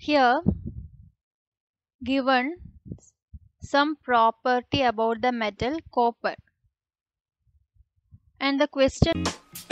Here given some property about the metal copper, and the question